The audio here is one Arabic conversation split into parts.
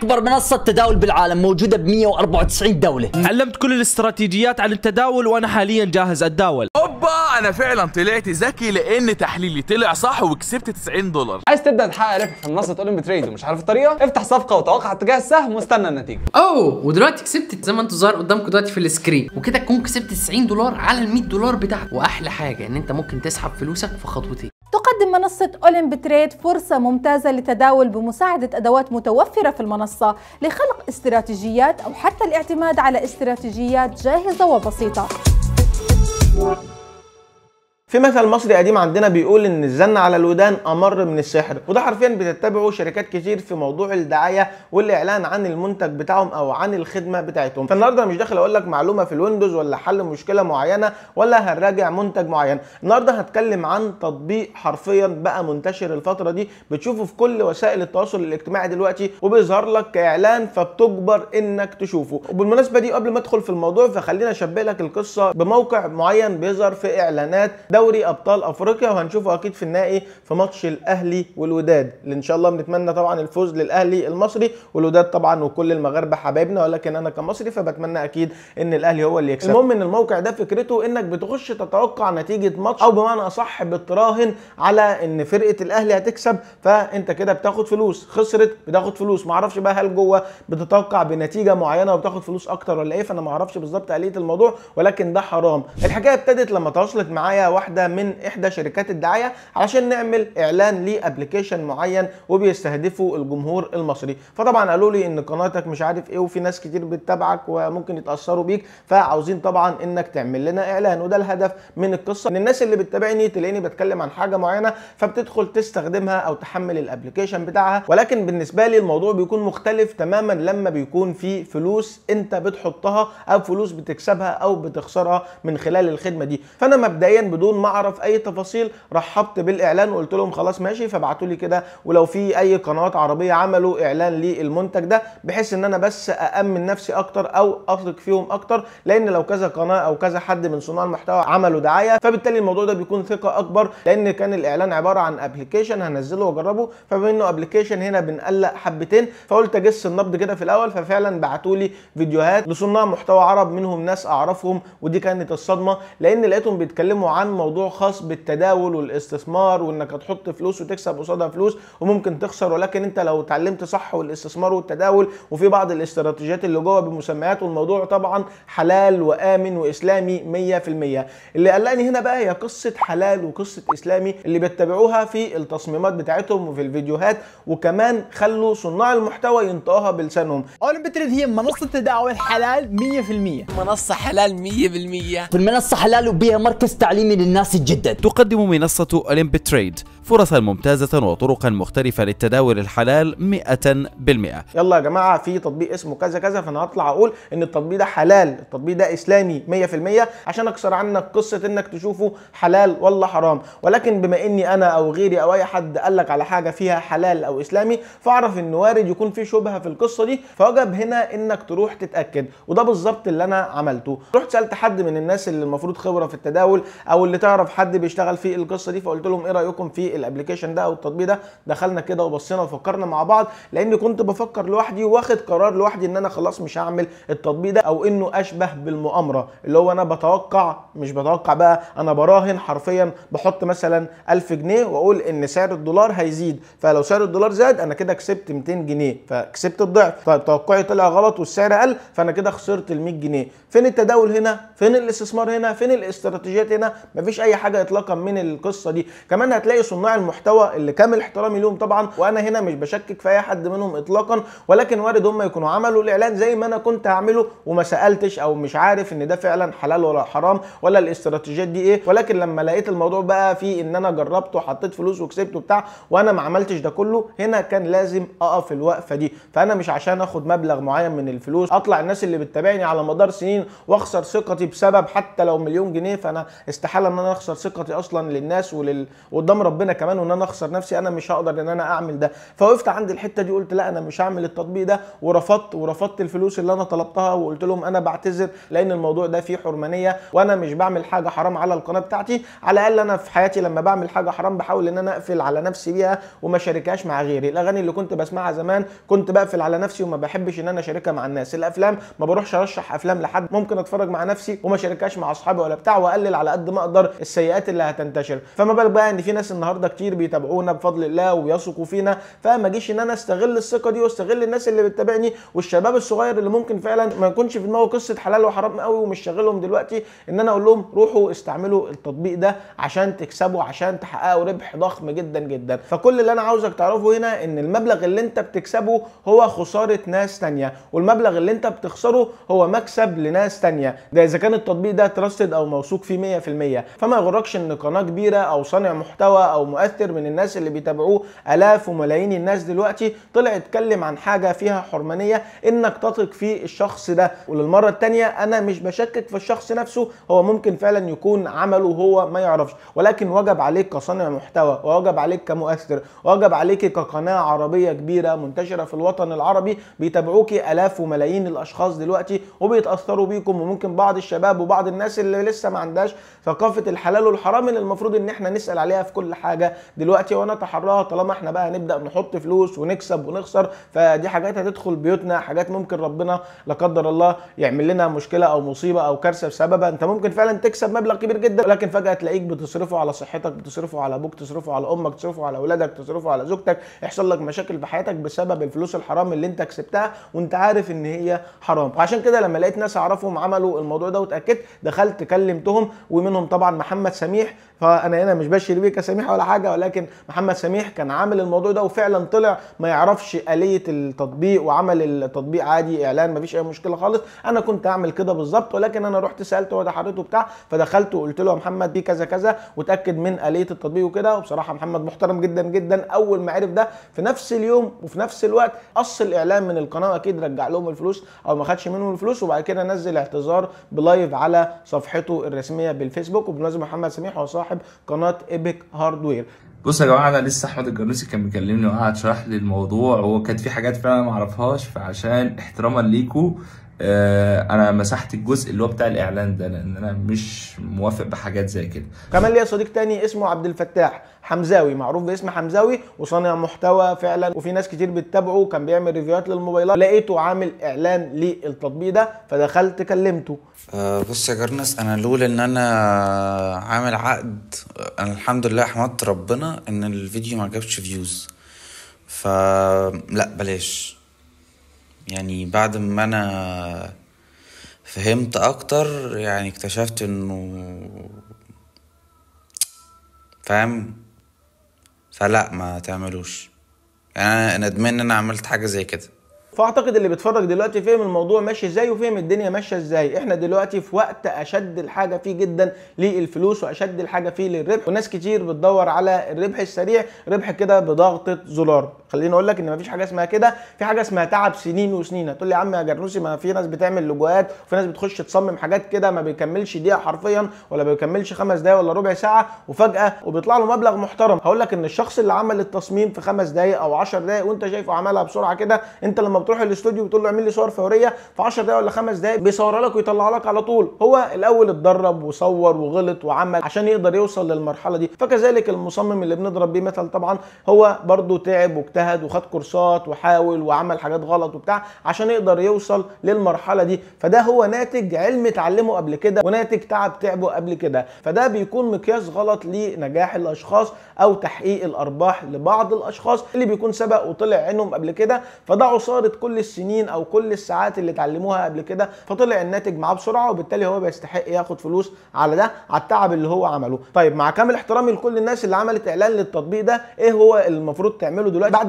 اكبر منصه تداول بالعالم، موجوده ب 194 دوله. علمت كل الاستراتيجيات عن التداول وانا حاليا جاهز اتداول. اوبا، انا فعلا طلعت ذكي لان تحليلي طلع صح وكسبت $90. عايز تبدا تحقق ربح في منصه اولمبي تريد ومش عارف الطريقه؟ افتح صفقه وتوقع اتجاه السهم واستنى النتيجه. ودلوقتي كسبت زي ما انتوا ظاهر قدامكم دلوقتي في السكرين، وكده تكون كسبت $90 على ال $100 بتاعك. واحلى حاجه ان انت ممكن تسحب فلوسك في خطوتين. تقدم منصة أولمبي تريد فرصة ممتازة للتداول بمساعدة أدوات متوفرة في المنصة لخلق استراتيجيات أو حتى الاعتماد على استراتيجيات جاهزة وبسيطة. في مثل مصري قديم عندنا بيقول ان الزن على الودان امر من السحر، وده حرفيا بتتبعه شركات كتير في موضوع الدعايه والاعلان عن المنتج بتاعهم او عن الخدمه بتاعتهم. فالنهارده انا مش داخل اقول لك معلومه في الويندوز ولا حل مشكله معينه ولا هنراجع منتج معين. النهارده هتكلم عن تطبيق حرفيا بقى منتشر الفتره دي، بتشوفه في كل وسائل التواصل الاجتماعي دلوقتي وبيظهر لك كاعلان فبتجبر انك تشوفه. وبالمناسبه دي قبل ما ادخل في الموضوع فخلينا اشبه لك القصه بموقع معين بيظهر في اعلانات دوري ابطال افريقيا، وهنشوفه اكيد في النهائي في ماتش الاهلي والوداد اللي ان شاء الله بنتمنى طبعا الفوز للاهلي المصري، والوداد طبعا وكل المغاربه حبايبنا، ولكن انا كمصري فبتمنى اكيد ان الاهلي هو اللي يكسب. المهم ان الموقع ده فكرته انك بتخش تتوقع نتيجه ماتش، او بمعنى اصح بتراهن على ان فرقه الاهلي هتكسب، فانت كده بتاخد فلوس، خسرت بتاخد فلوس. معرفش بقى هل جوه بتتوقع بنتيجه معينه وبتاخد فلوس اكتر ولا ايه، فانا معرفش بالظبط آلية الموضوع، ولكن ده حرام. الحكايه ابتدت لما تواصلت معايا واحده من احدى شركات الدعايه علشان نعمل اعلان لابلكيشن معين وبيستهدفوا الجمهور المصري. فطبعا قالوا لي ان قناتك مش عارف ايه وفي ناس كتير بتتابعك وممكن يتاثروا بيك، فعاوزين طبعا انك تعمل لنا اعلان. وده الهدف من القصه، ان الناس اللي بتتابعني تلاقيني بتكلم عن حاجه معينه فبتدخل تستخدمها او تحمل الابلكيشن بتاعها. ولكن بالنسبه لي الموضوع بيكون مختلف تماما لما بيكون في فلوس انت بتحطها او فلوس بتكسبها او بتخسرها من خلال الخدمه دي. فانا مبدئيا بدون ما اعرف اي تفاصيل رحبت بالاعلان وقلت لهم خلاص ماشي، فبعتوا لي كده ولو في اي قنوات عربيه عملوا اعلان للمنتج ده، بحيث ان انا بس اامن نفسي اكتر او اثق فيهم اكتر، لان لو كذا قناه او كذا حد من صناع المحتوى عملوا دعايه فبالتالي الموضوع ده بيكون ثقه اكبر، لان كان الاعلان عباره عن ابلكيشن هنزله واجربه، فبما انه ابلكيشن هنا بنقلق حبتين فقلت اجس النبض كده في الاول. ففعلا بعتوا لي فيديوهات لصناع محتوى عرب، منهم ناس اعرفهم، ودي كانت الصدمه لان لقيتهم بيتكلموا عن موضوع خاص بالتداول والاستثمار، وانك هتحط فلوس وتكسب قصادها فلوس وممكن تخسر، ولكن انت لو اتعلمت صح والاستثمار والتداول وفي بعض الاستراتيجيات اللي جوه بمسميات، والموضوع طبعا حلال وامن واسلامي 100%. اللي قلقني هنا بقى هي قصه حلال وقصه اسلامي اللي بيتبعوها في التصميمات بتاعتهم وفي الفيديوهات، وكمان خلوا صناع المحتوى ينطقوها بلسانهم. أولمبي تريد هي منصه تداول حلال 100%. منصه حلال 100%. المنصه حلال وبيها مركز تعليمي للناس الجدد. تقدم منصة أولمبي تريد فرصا ممتازة وطرقا مختلفة للتداول الحلال 100%. يلا يا جماعة في تطبيق اسمه كذا كذا، فأنا هطلع أقول إن التطبيق ده حلال، التطبيق ده إسلامي 100%، عشان أكسر عنك قصة إنك تشوفه حلال ولا حرام. ولكن بما إني أنا أو غيري أو أي حد قال لك على حاجة فيها حلال أو إسلامي، فأعرف إن وارد يكون في شبهة في القصة دي، فوجب هنا إنك تروح تتأكد. وده بالظبط اللي أنا عملته. رحت سألت حد من الناس اللي المفروض خبرة في التداول أو اللي تعرف حد بيشتغل في القصة دي، فقلت لهم إيه رأيكم في الابلكيشن ده او التطبيق ده. دخلنا كده وبصينا وفكرنا مع بعض، لاني كنت بفكر لوحدي واخد قرار لوحدي ان انا خلاص مش هعمل التطبيق ده، او انه اشبه بالمؤامره، اللي هو انا بتوقع، مش بتوقع بقى، انا براهن حرفيا، بحط مثلا 1000 جنيه واقول ان سعر الدولار هيزيد، فلو سعر الدولار زاد انا كده كسبت 200 جنيه فكسبت الضعف. طيب توقعي طلع غلط والسعر قل، فانا كده خسرت ال 100 جنيه. فين التداول هنا؟ فين الاستثمار هنا؟ فين الاستراتيجيات هنا؟ مفيش اي حاجه اطلاقا من القصه دي. كمان هتلاقي صناع المحتوى اللي كامل احترامي لهم طبعا، وانا هنا مش بشكك في اي حد منهم اطلاقا، ولكن وارد هم يكونوا عملوا الاعلان زي ما انا كنت هعمله وما سالتش او مش عارف ان ده فعلا حلال ولا حرام ولا الاستراتيجيات دي ايه. ولكن لما لقيت الموضوع بقى فيه ان انا جربت وحطيت فلوس وكسبت وبتاع وانا ما عملتش ده كله، هنا كان لازم اقف الوقفه دي. فانا مش عشان اخد مبلغ معين من الفلوس اطلع الناس اللي بتتابعني على مدار سنين واخسر ثقتي بسبب حتى لو مليون جنيه، فانا استحاله ان انا اخسر ثقتي اصلا للناس قدام ربنا انا كمان وان انا اخسر نفسي، انا مش هقدر ان انا اعمل ده. فوقفت عند الحته دي قلت لا انا مش هعمل التطبيق ده، ورفضت الفلوس اللي انا طلبتها، وقلت لهم انا بعتذر لان الموضوع ده فيه حرمانيه وانا مش بعمل حاجه حرام على القناه بتاعتي. على الاقل انا في حياتي لما بعمل حاجه حرام بحاول ان انا اقفل على نفسي بيها وما شاركهاش مع غيري. الاغاني اللي كنت بسمعها زمان كنت بقفل على نفسي وما بحبش ان انا اشاركها مع الناس. الافلام ما بروحش ارشح افلام لحد، ممكن اتفرج مع نفسي وما شاركهاش مع اصحابي ولا بتاع، واقلل على قد ما اقدر السيئات اللي هتنتشر. فما بالك بقى ان في ناس النهارده كتير بيتابعونا بفضل الله وبيثقوا فينا، فما اجيش ان انا استغل الثقه دي واستغل الناس اللي بتتابعني والشباب الصغير اللي ممكن فعلا ما يكونش في دماغه قصه حلال وحرام قوي ومش شاغلهم دلوقتي، ان انا اقول لهم روحوا استعملوا التطبيق ده عشان تكسبوا، عشان تحققوا ربح ضخم جدا جدا. فكل اللي انا عاوزك تعرفه هنا ان المبلغ اللي انت بتكسبه هو خساره ناس ثانيه، والمبلغ اللي انت بتخسره هو مكسب لناس ثانيه، ده اذا كان التطبيق ده تراستد او موثوق فيه 100%. فما يغركش ان قناه كبيره او صانع محتوى او مؤثر من الناس اللي بيتابعوه الاف وملايين الناس دلوقتي طلع يتكلم عن حاجه فيها حرمانيه، انك تثق في الشخص ده. وللمره الثانيه انا مش بشكك في الشخص نفسه، هو ممكن فعلا يكون عمله هو ما يعرفش، ولكن وجب عليك كصانع محتوى، ووجب عليك كمؤثر، ووجب عليك كقناه عربيه كبيره منتشره في الوطن العربي بيتابعوكي الاف وملايين الاشخاص دلوقتي وبيتاثروا بيكم، وممكن بعض الشباب وبعض الناس اللي لسه ما عندهاش ثقافه الحلال والحرام اللي المفروض ان احنا نسال عليها في كل حاجه دلوقتي ونتحراها. طالما احنا بقى نبدا نحط فلوس ونكسب ونخسر، فدي حاجات هتدخل بيوتنا، حاجات ممكن ربنا لا قدر الله يعمل لنا مشكله او مصيبه او كارثه بسببها. انت ممكن فعلا تكسب مبلغ كبير جدا، ولكن فجاه تلاقيك بتصرفه على صحتك، بتصرفه على ابوك، تصرفه على امك، تصرفه على اولادك، تصرفه على زوجتك، يحصل لك مشاكل في حياتك بسبب الفلوس الحرام اللي انت كسبتها وانت عارف ان هي حرام. وعشان كده لما لقيت ناس اعرفهم عملوا الموضوع ده واتاكدت، دخلت كلمتهم، ومنهم طبعا محمد سميح. فانا هنا مش بشير بيك يا سميح ولا حاجه، ولكن محمد سميح كان عامل الموضوع ده وفعلا طلع ما يعرفش آلية التطبيق وعمل التطبيق عادي اعلان، مفيش اي مشكله خالص. انا كنت اعمل كده بالظبط، ولكن انا رحت سالته وتحريته بتاع، فدخلت وقلت له يا محمد دي كذا كذا وتاكد من آلية التطبيق وكده. وبصراحه محمد محترم جدا جدا، اول ما عرف ده في نفس اليوم وفي نفس الوقت قص الاعلان من القناه، اكيد رجع لهم الفلوس او ما خدش منهم الفلوس، وبعد كده نزل اعتذار بلايف على صفحته الرسميه بالفيسبوك. وبالمناسبه محمد سميح هو صاحب قناه ايبك هاردوير. بصوا يا جماعه، انا لسه احمد الجرنوسي كان بيكلمني وقعد شرح لي الموضوع، وكانت في حاجات فعلا ما اعرفهاش، فعشان احتراما ليكم انا مسحت الجزء اللي هو بتاع الاعلان ده لان انا مش موافق بحاجات زي كده. كمان ليا صديق تاني اسمه عبد الفتاح حمزاوي، معروف باسم حمزاوي، وصانع محتوى فعلا وفي ناس كتير بتتابعه، كان بيعمل ريفيوهات للموبايلات، لقيته عامل اعلان للتطبيق ده فدخلت كلمته. بص يا جرنس، انا لولا ان انا عامل عقد، انا الحمد لله حمدت ربنا ان الفيديو ما جابش فيوز، فلا بلاش. يعني بعد ما انا فهمت اكتر يعني اكتشفت انه فاهم، فلا ما تعملوش. يعني انا ندمان ان انا عملت حاجه زي كده. فاعتقد اللي بيتفرج دلوقتي فهم الموضوع ماشي ازاي وفهم الدنيا ماشيه ازاي. احنا دلوقتي في وقت اشد الحاجه فيه جدا للفلوس واشد الحاجه فيه للربح، وناس كتير بتدور على الربح السريع، ربح كده بضغطه زرار. خليني اقول لك ان مفيش حاجه اسمها كده، في حاجه اسمها تعب سنين وسنين. هتقول لي يا عم يا جرنوسي ما في ناس بتعمل لوجوهات وفي ناس بتخش تصمم حاجات كده ما بيكملش دقيقه حرفيا ولا بيكملش 5 دقايق ولا ربع ساعه وفجاه وبيطلع له مبلغ محترم. هقول لك ان الشخص اللي عمل التصميم في 5 دقايق او 10 دقايق وانت شايفه عملها بسرعه كده، انت لما بتروح الاستوديو بتقول له اعمل لي صور فوريه في 10 دقايق ولا 5 دقايق بيصورها لك ويطلع لك على طول. هو الاول اتدرب وصور وغلط وعمل عشان يقدر يوصل للمرحله دي. فكذلك المصمم اللي بنضرب بيه مثل طبعا هو برضو تعب واجتهد وخد كورسات وحاول وعمل حاجات غلط وبتاع عشان يقدر يوصل للمرحله دي. فده هو ناتج علم اتعلمه قبل كده وناتج تعبه قبل كده. فده بيكون مقياس غلط لنجاح الاشخاص او تحقيق الارباح لبعض الاشخاص اللي بيكون سبق وطلع عينهم قبل كده، فده عصاره كل السنين او كل الساعات اللي اتعلموها قبل كده، فطلع الناتج معاه بسرعه وبالتالي هو بيستحق ياخد فلوس على ده، على التعب اللي هو عمله. طيب مع كامل احترامي لكل الناس اللي عملت اعلان للتطبيق ده، ايه هو المفروض تعمله دلوقتي بعد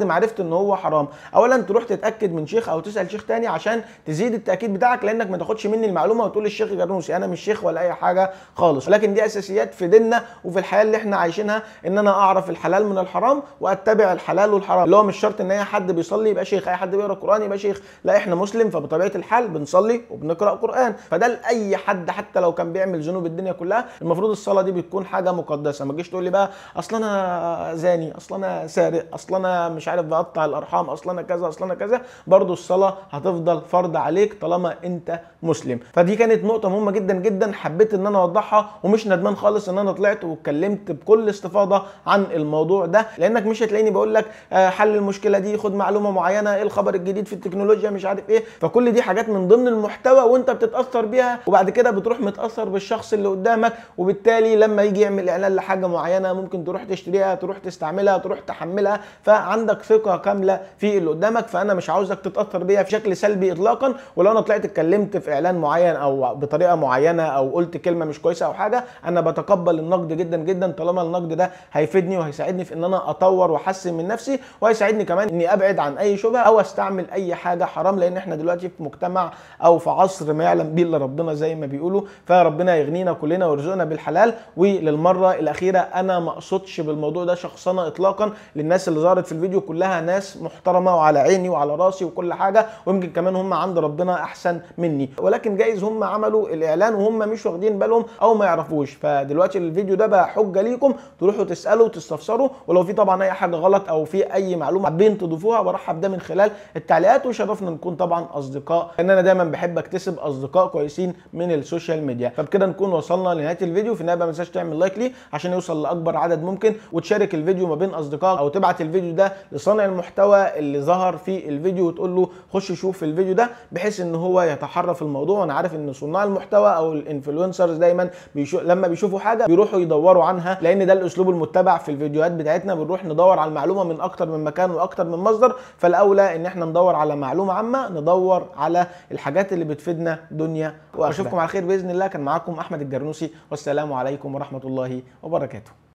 بعد ما عرفت ان هو حرام. اولا تروح تتاكد من شيخ او تسال شيخ تاني عشان تزيد التاكيد بتاعك، لانك ما تاخدش مني المعلومه وتقول للشيخ الجرنوسي انا مش شيخ ولا اي حاجه خالص. ولكن دي اساسيات في ديننا وفي الحياه اللي احنا عايشينها، ان انا اعرف الحلال من الحرام واتبع الحلال والحرام، اللي هو مش شرط ان اي حد بيصلي يبقى شيخ، اي حد بيقرا قران يبقى شيخ، لا احنا مسلم فبطبيعه الحال بنصلي وبنقرا قران، فده لاي حد حتى لو كان بيعمل ذنوب الدنيا كلها. المفروض الصلاه دي بتكون حاجه مقدسه. ما تجيش تقول لي بقى اصل انا زاني، اصل انا سارق، اصل انا مش عارف بقطع الارحام، اصل انا كذا، اصل انا كذا، برضو الصلاه هتفضل فرض عليك طالما انت مسلم. فدي كانت نقطه مهمه جدا جدا حبيت ان انا اوضحها، ومش ندمان خالص ان انا طلعت واتكلمت بكل استفاضه عن الموضوع ده، لانك مش هتلاقيني بقول لك حل المشكله دي، خد معلومه معينه، ايه الخبر الجديد في التكنولوجيا، مش عارف ايه. فكل دي حاجات من ضمن المحتوى وانت بتتاثر بيها، وبعد كده بتروح متاثر بالشخص اللي قدامك، وبالتالي لما يجي يعمل اعلان لحاجه معينه ممكن تروح تشتريها، تروح تستعملها، تروح تحملها، فعندك ثقه كامله في اللي قدامك. فانا مش عاوزك تتاثر بيها بشكل سلبي اطلاقا. ولو انا طلعت اتكلمت في اعلان معين او بطريقه معينه او قلت كلمه مش كويسه او حاجه، انا بتقبل النقد جدا جدا طالما النقد ده هيفيدني وهيساعدني في ان انا اطور واحسن من نفسي، وهيساعدني كمان اني ابعد عن اي شبهه او استعمل اي حاجه حرام، لان احنا دلوقتي في مجتمع او في عصر ما يعلم به الا ربنا زي ما بيقولوا. فربنا يغنينا كلنا ويرزقنا بالحلال. وللمره الاخيره انا ما اقصدش بالموضوع ده شخصنه اطلاقا، للناس اللي ظهرت في الفيديو كلها ناس محترمه وعلى عيني وعلى راسي وكل حاجه، ويمكن كمان هم عند ربنا احسن مني، ولكن جايز هم عملوا الاعلان وهم مش واخدين بالهم او ما يعرفوش. فدلوقتي الفيديو ده بقى حجه ليكم تروحوا تسالوا وتستفسروا، ولو في طبعا اي حاجه غلط او في اي معلومه حابين تضيفوها برحب ده من خلال التعليقات، وشرفنا نكون طبعا اصدقاء، لان انا دايما بحب اكتسب اصدقاء كويسين من السوشيال ميديا. فبكده نكون وصلنا لنهايه الفيديو. في النهايه ما تنساش تعمل لايك ليه عشان يوصل لاكبر عدد ممكن، وتشارك الفيديو ما بين اصدقائك، او تبعت الفيديو ده لصانع المحتوى اللي ظهر في الفيديو وتقول له خش شوف الفيديو ده، بحيث ان هو يتحرى في الموضوع. وانا عارف ان صناع المحتوى او الانفلونسرز دايما لما بيشوفوا حاجه بيروحوا يدوروا عنها، لان ده الاسلوب المتبع في الفيديوهات بتاعتنا، بنروح ندور على المعلومه من اكتر من مكان واكتر من مصدر. فالاولى ان احنا ندور على معلومه عامه، ندور على الحاجات اللي بتفيدنا دنيا واخره. اشوفكم على خير باذن الله. كان معاكم احمد الجرنوسي، والسلام عليكم ورحمه الله وبركاته.